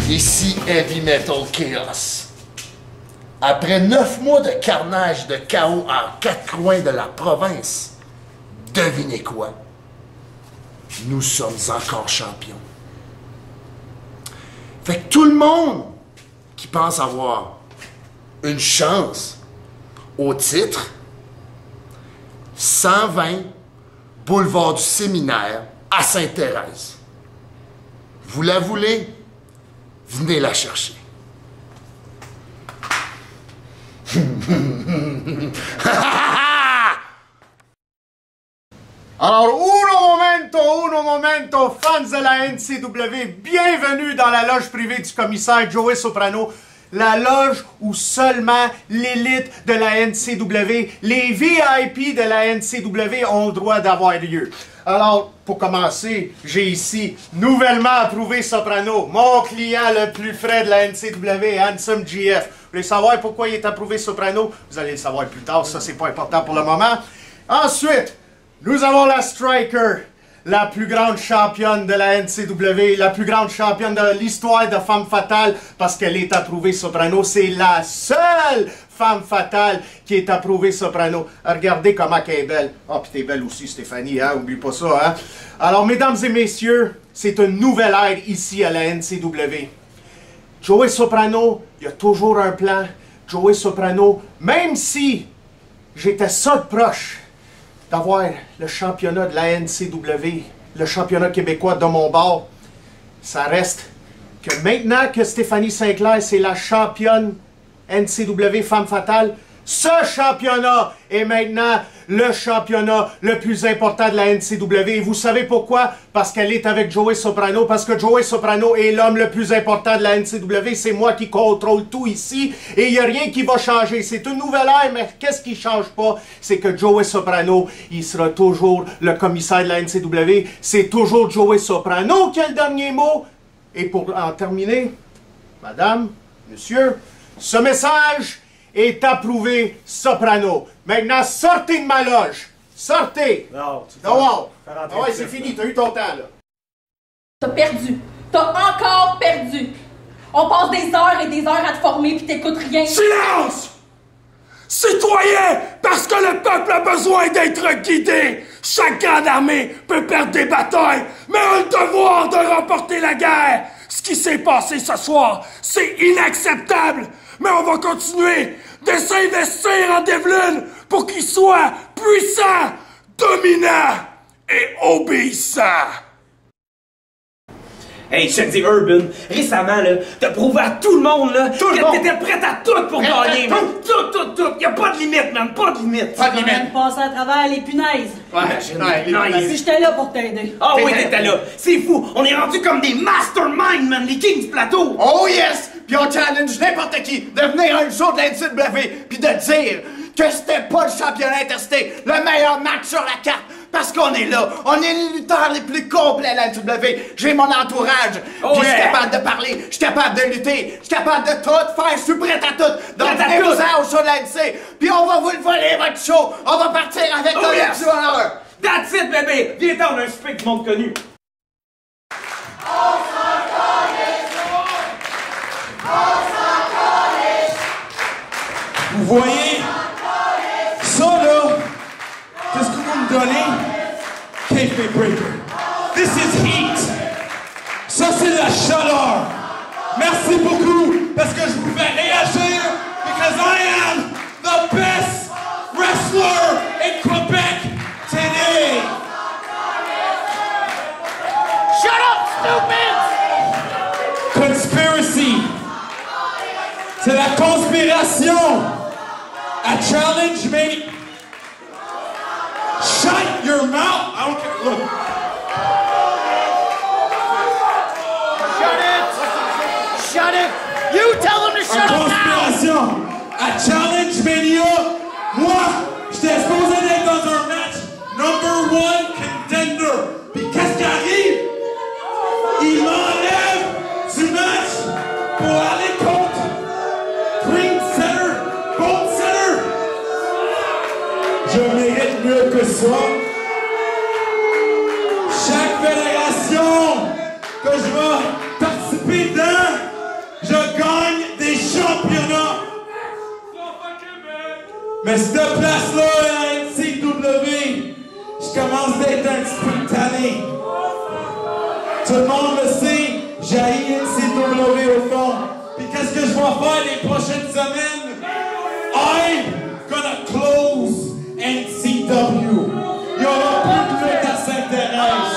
Ici Heavy Metal Chaos. Après 9 mois de carnage de chaos en 4 coins de la province, devinez quoi? Nous sommes encore champions. Fait que tout le monde qui pense avoir une chance au titre, 120 boulevard du Séminaire à Sainte-Thérèse. Vous la voulez? Venez la chercher. Alors, uno momento, fans de la NCW, bienvenue dans la loge privée du commissaire Joey Soprano, la loge où seulement l'élite de la NCW, les VIP de la NCW ont le droit d'avoir lieu. Alors, pour commencer, j'ai ici, nouvellement approuvé Soprano, mon client le plus frais de la NCW, Handsome GF. Vous voulez savoir pourquoi il est approuvé Soprano? Vous allez le savoir plus tard, ça c'est pas important pour le moment. Ensuite, nous avons la Striker, la plus grande championne de la NCW, la plus grande championne de l'histoire de Femme Fatale, parce qu'elle est approuvée Soprano. C'est la seule Femme Fatale qui est approuvée Soprano. Regardez comment elle est belle. Ah, puis t'es belle aussi, Stéphanie, hein? Oublie pas ça, hein? Alors, mesdames et messieurs, c'est une nouvelle ère ici à la NCW. Joey Soprano, il y a toujours un plan. Joey Soprano, même si j'étais ça de proche d'avoir le championnat de la NCW, le championnat québécois de mon bord, ça reste que maintenant que Stéphanie Sinclair, c'est la championne NCW Femme Fatale, ce championnat est maintenant le championnat le plus important de la NCW. Et vous savez pourquoi? Parce qu'elle est avec Joey Soprano, parce que Joey Soprano est l'homme le plus important de la NCW. C'est moi qui contrôle tout ici et il n'y a rien qui va changer. C'est une nouvelle ère, mais qu'est-ce qui ne change pas? C'est que Joey Soprano, il sera toujours le commissaire de la NCW. C'est toujours Joey Soprano qui a le dernier mot. Et pour en terminer, madame, monsieur, ce message est approuvé Soprano. Maintenant, sortez de ma loge. Sortez. Non, tu ouais, c'est fini. T'as eu ton temps, là. T'as perdu. T'as encore perdu. On passe des heures et des heures à te former puis t'écoutes rien. Silence! Citoyens, parce que le peuple a besoin d'être guidé. Chaque grande armée peut perdre des batailles, mais a le devoir de remporter la guerre. Ce qui s'est passé ce soir, c'est inacceptable. Mais on va continuer de s'investir en Devlin pour qu'il soit puissant, dominant et obéissant. Hey, je te dis, Urban, récemment, là, t'as prouvé à tout le monde, là, que t'étais prête à tout pour gagner, man. Tout. Y'a pas de limite, man, pas de limite. Pas de limite. Tu vas passer à travers les punaises. Ouais, Si j'étais là pour t'aider. Ah oui, t'étais là. C'est fou, on est rendu comme des masterminds, man, les kings du plateau. Oh yes! Puis on challenge n'importe qui de venir à un show de la NCW puis de dire que c'était pas le championnat intercité, le meilleur match sur la carte, parce qu'on est là. On est les lutteurs les plus complets à la NCW. J'ai mon entourage. Je suis capable de parler, je suis capable de lutter, je suis capable de tout faire, je suis prêt à tout. Donc venez-vous-en au show de la NC, puis on va vous le voler votre show. On va partir avec le tueur. That's it, bébé. Viens-t'en, on a un super du monde connu. Vous voyez? Ça, là, qu'est-ce que vous me donnez? Kayfabe Breaker. This is heat. Ça, c'est la chaleur. Merci beaucoup, parce que je vous fais réagir, because I am the best wrestler in Quebec today. Shut up, stupid! Conspiracy. C'est la conspiration. I challenge me. Shut your mouth. I don't care. Look. Shut it! You tell him to shut up now! Conspiration. I challenge Mania. Moi, j'étais supposé d'être dans un match #1 contender. Puis qu'est-ce qui arrive? Il m'enlève du match pour aller contre Green Center, Gold Center. Je mérite mieux que ça. Chaque fédération que je vais participer dedans, Mais cette place-là, la NCW, je commence d'être un petit peu tanné. Tout le monde le sait, j'haïs NCW au fond. Puis qu'est-ce que je vais faire les prochaines semaines? I'm gonna close NCW. Il y aura plus de lutte à Sainte-Thérèse.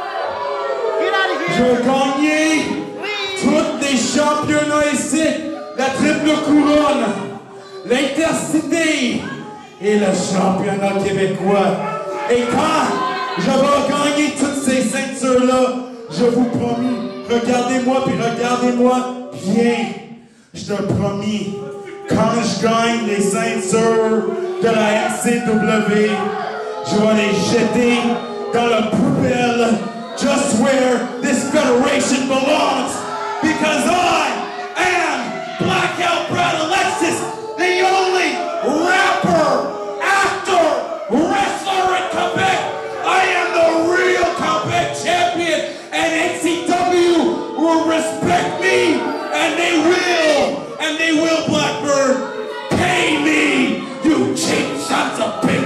Je veux gagner tous les championnats ici, la triple couronne, l'Intercité et le championnat québécois. Et quand je vais gagner toutes ces ceintures-là, je vous promis, regardez-moi puis regardez-moi bien. Je te promis, quand je gagne les ceintures de la NCW, je vais les jeter dans la poubelle, just where this federation belongs, because I am Blackout Brad Alexis, the only rapper, actor, wrestler in Quebec. I am the real Quebec champion, and NCW will respect me, and they will, Blackbird, pay me, you cheap sons of bitches.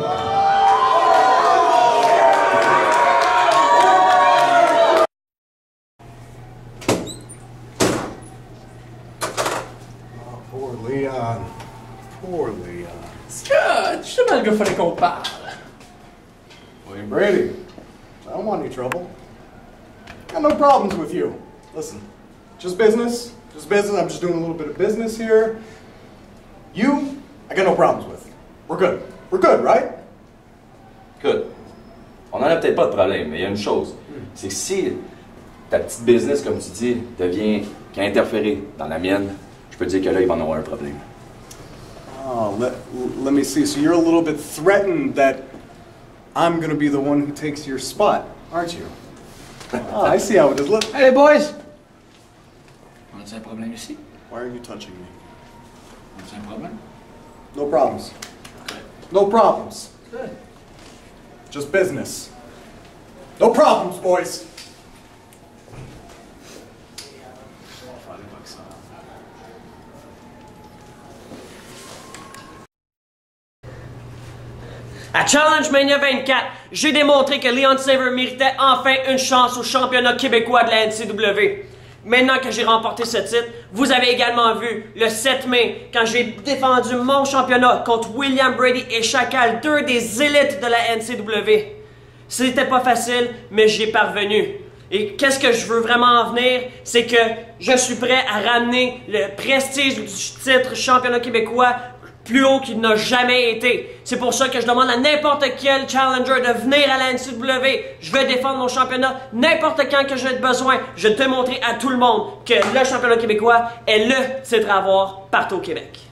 Poor Leon. Poor Leon. Scott, justement, le gars, fallait qu'on parle. William Brady, I don't want any trouble. Got no problems with you. Listen, just business. Just business. I'm just doing a little bit of business here. You, I got no problems with. We're good. We're good, right? Écoute, on en a peut-être pas de problème, mais il y a une chose. C'est que si ta petite business, comme tu dis, devient interférer dans la mienne, je peux te dire que là, il va en avoir un problème. Oh, let me see. So you're a little bit threatened that I'm going to be the one who takes your spot, aren't you? Oh, I see how it is. Look. Hey, boys! On a un problème ici? Why are you touching me? On a un problème? No problems. Okay. No problems. Good. Just business. No problems, boys. À Challenge Mania 24, j'ai démontré que Leon Saver méritait enfin une chance au championnat québécois de la NCW. Maintenant que j'ai remporté ce titre, vous avez également vu le 7 mai, quand j'ai défendu mon championnat contre William Brady et Chacal, deux des élites de la NCW. C'était pas facile, mais j'y ai parvenu. Et qu'est-ce que je veux vraiment en venir, c'est que je suis prêt à ramener le prestige du titre championnat québécois plus haut qu'il n'a jamais été. C'est pour ça que je demande à n'importe quel challenger de venir à la NCW. Je vais défendre mon championnat n'importe quand que j'ai besoin. Je vais te montrer à tout le monde que le championnat québécois est le titre à avoir partout au Québec.